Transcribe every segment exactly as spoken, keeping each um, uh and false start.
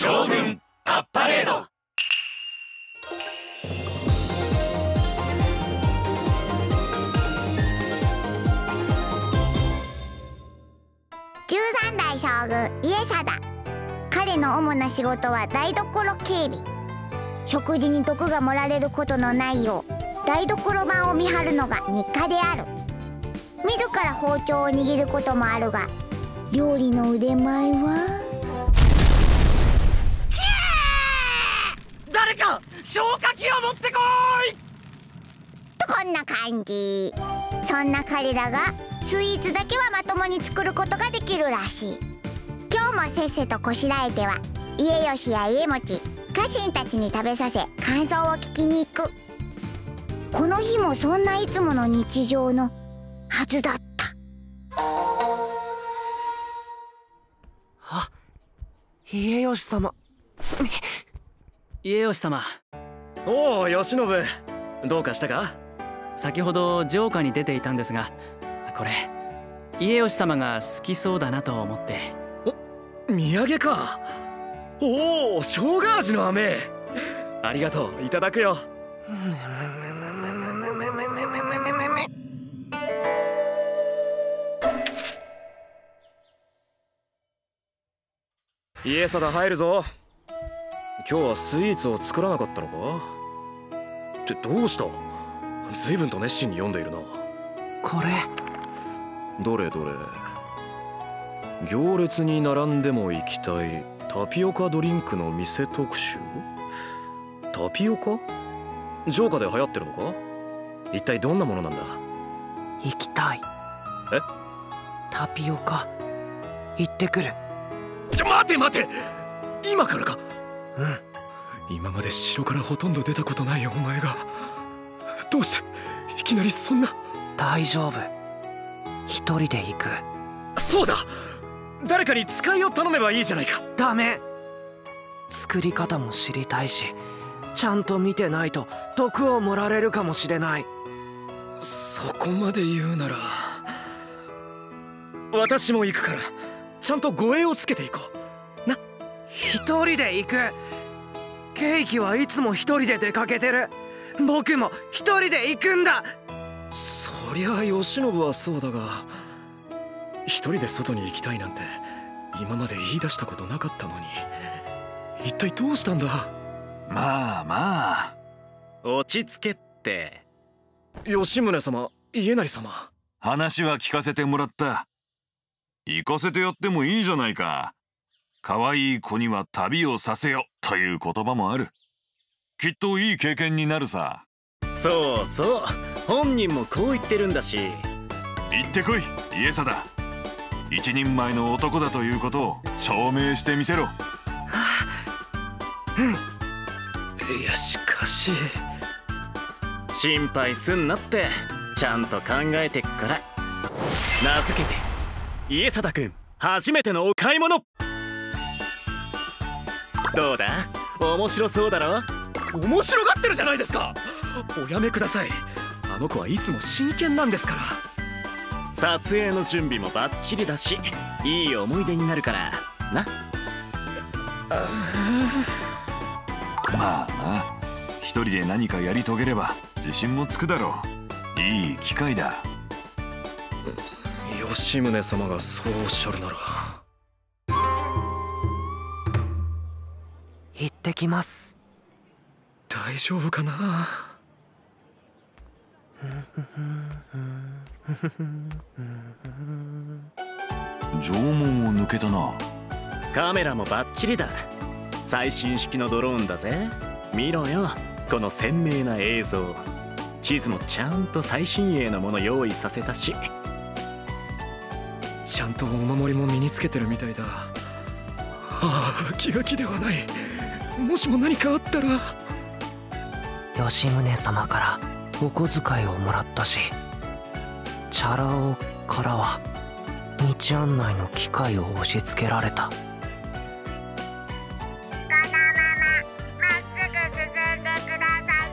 将軍アッパレード。 じゅうさんだい将軍家定。彼の主な仕事は台所警備。食事に毒が盛られることのないよう台所番を見張るのが日課である。自ら包丁を握ることもあるが、料理の腕前は。 誰か消火器を持ってこいとこんな感じ。そんな彼らがスイーツだけはまともに作ることができるらしい。今日もせっせとこしらえては家吉や家持家臣たちに食べさせ感想を聞きに行く。この日もそんないつもの日常のはずだった。 あ、家吉様。 家吉様。 おお、慶喜、どうかしたか？ 先ほど城下に出ていたんですが、これ家吉様が好きそうだなと思って。 お、土産か。おお、生姜味の飴。ありがとう、いただくよ。家定入るぞ。今日はスイーツを作らなかったのか？ってどうした？随分と熱心に読んでいるな。これどれどれ。行列に並んでも行きたいタピオカドリンクの店特集。タピオカ？城下で流行ってるのか？一体どんなものなんだ？ 行きたい。 え？ タピオカ行ってくる。 ちょ、待て待て、今からか？ うん。 今まで城からほとんど出たことないお前がどうしていきなりそんな。 大丈夫、一人で行く。 そうだ、誰かに使いを頼めばいいじゃないか。 ダメ。作り方も知りたいし、ちゃんと見てないと毒を盛られるかもしれない。 そこまで言うなら私も行くから、ちゃんと護衛をつけていこうな。 一人で行く。ケーキはいつも一人で出かけてる。僕も一人で行くんだ。 そりゃ慶喜はそうだが、一人で外に行きたいなんて今まで言い出したことなかったのに、一体どうしたんだ？ まあまあ落ち着けって。吉宗様、家成様、 話は聞かせてもらった。行かせてやってもいいじゃないか。可愛い子には旅をさせよという言葉もある。きっといい経験になるさ。 そうそう、本人もこう言ってるんだし。 行ってこい家定。一人前の男だということを証明してみせろ。 うん。いやしかし、心配すんなって、ちゃんと考えてっから。名付けて家定君初めてのお買い物。どうだ、面白そうだろ？面白がってるじゃないですか。おやめください。あの子はいつも真剣なんですから。撮影の準備もバッチリだし、いい思い出になるからな。 まあな、一人で何かやり遂げれば自信もつくだろう。いい機会だ。 吉宗様がそうおっしゃるなら。 行ってきます。 大丈夫かな。 城門を抜けたな。 カメラもバッチリだ。最新式のドローンだぜ。見ろよ、この鮮明な映像。地図もちゃんと最新鋭のもの用意させたし、ちゃんとお守りも身につけてるみたいだ。ああ、気が気ではない。もしも何かあったら。 吉宗様からお小遣いをもらったし、チャラ男からは道案内の機会を押し付けられた。 このまままっすぐ進んでくださ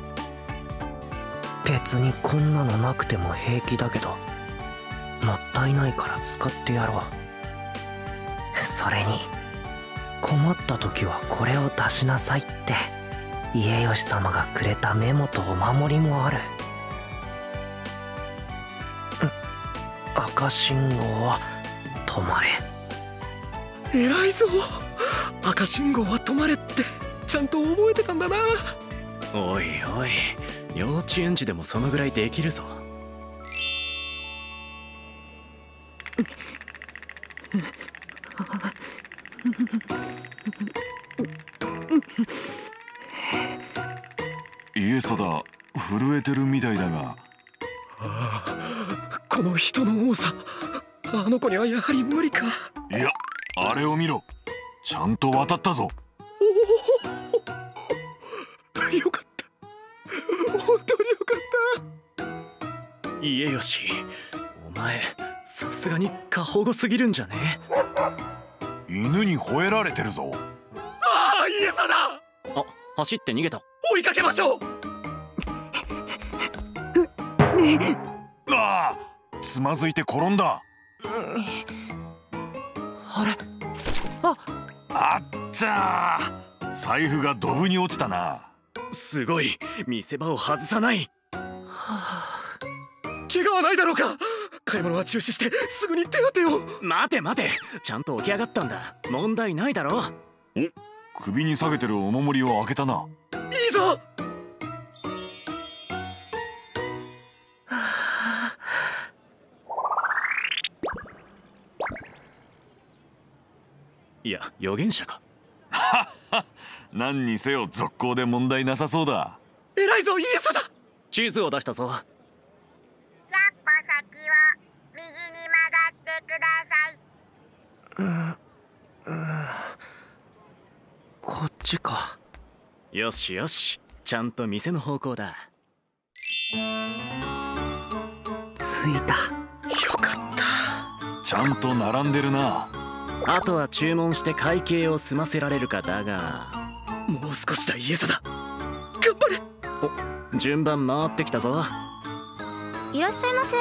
い。 別にこんなのなくても平気だけど、もったいないから使ってやろう。それに困った時はこれを出しなさいって家吉様がくれたメモとお守りもある。赤信号は止まれ。 偉いぞ。赤信号は止まれってちゃんと覚えてたんだな。おいおい、幼稚園児でもそのぐらいできるぞ。 家定、震えてるみたいだが。 ああ、この人の多さ、あの子にはやはり無理か。 いや、あれを見ろ、ちゃんと渡ったぞ。 おお、よかった、本当によかった。家吉、お前さすがに過保護すぎるんじゃね？ 犬に吠えられてるぞ。 ああ、家定。あ、走って逃げた。追いかけましょう。 ああ、つまずいて転んだ。 あれ、ああっちゃー、財布がドブに落ちたな。 すごい、見せ場を外さない。はあ、怪我はないだろうか。買い物は中止してすぐに手当てを。待て待て、ちゃんと起き上がったんだ。問題ないだろう。 お、首に下げてるお守りを開けたな。 いいぞ。いや、預言者か。 はっは、何にせよ続行で問題なさそうだ。 偉いぞ家定。地図を出したぞ。 ひゃっぽ先を右に曲がってください。 うん、うん、こっちか。 よしよし、ちゃんと店の方向だ。 着いた。 よかった。 ちゃんと並んでるな。 あとは注文して会計を済ませられるかだが。もう少しだ家定、頑張れ。お、順番回ってきたぞ。 いらっしゃいませ。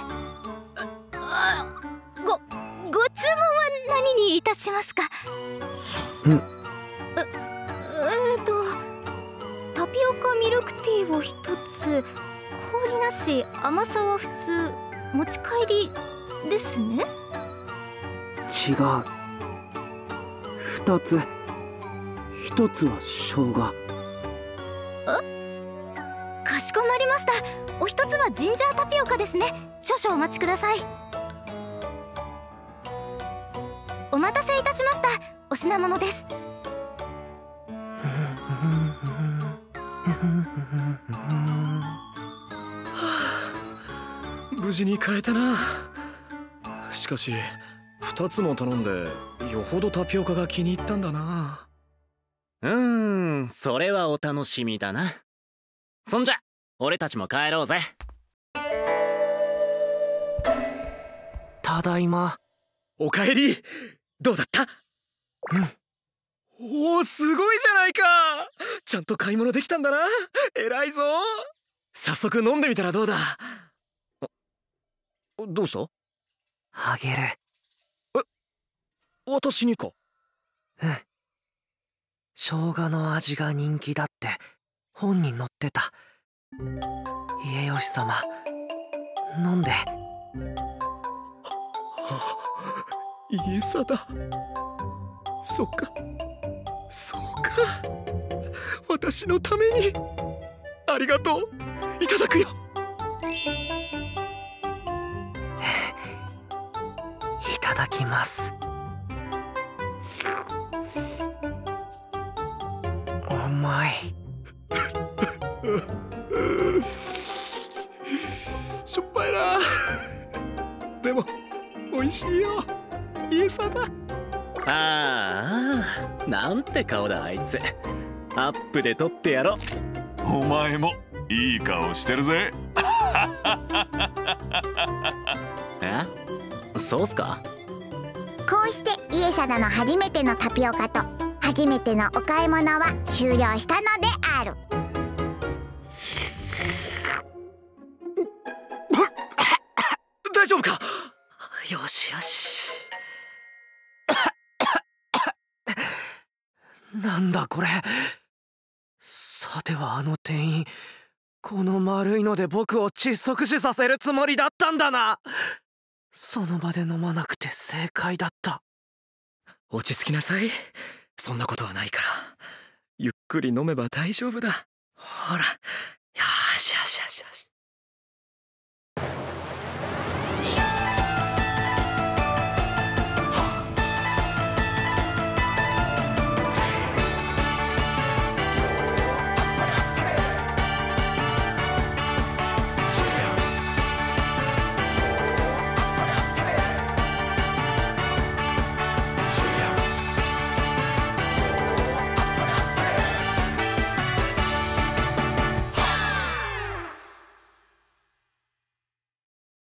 ごご注文は何にいたしますか？ うん、 ええーとタピオカミルクティーを一つ、氷なし、甘さは普通、持ち帰りですね。 違う。二つ。一つは生姜。 え？かしこまりました。お一つはジンジャータピオカですね。少々お待ちください。お待たせいたしました。お品物です。 無事に買えたな。しかし二つも頼んでよほどタピオカが気に入ったんだな。うーん、それはお楽しみだな。そんじゃ俺たちも帰ろうぜ。 ただいま。 おかえり。どうだった？ うん。 おお、すごいじゃないか。ちゃんと買い物できたんだな。偉いぞ。早速飲んでみたらどうだ。どうした？ あげる。え、 私にか？ うん。生姜の味が人気だって本に載ってた。家吉様、飲んで。 家定。そっか、そうか。私のためにありがとう。いただくよ。 いただきます。甘い。 しょっぱいな。でも美味しいよ家定。ああ、なんて顔だあいつ。アップで撮ってやろ。 お前もいい顔してるぜ。 え、そうっすか？ こうして家定の初めてのタピオカと初めてのお買い物は終了したのである。 大丈夫か？ よしよし。 なんだこれ。さてはあの店員、この丸いので僕を窒息死させるつもりだったんだな。その場で飲まなくて正解だった。 落ち着きなさい。そんなことはないから。ゆっくり飲めば大丈夫だ。ほら、よしよしよし。